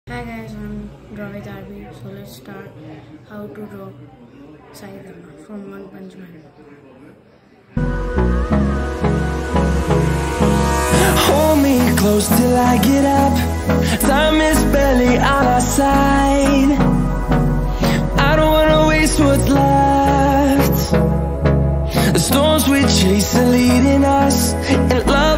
Hi guys, I'm Ravi Darby. So let's start how to draw Saitama from One Punch Man. Hold me close till I get up. Time is barely on our side. I don't wanna waste what's left. The storms we chase are leading us, and love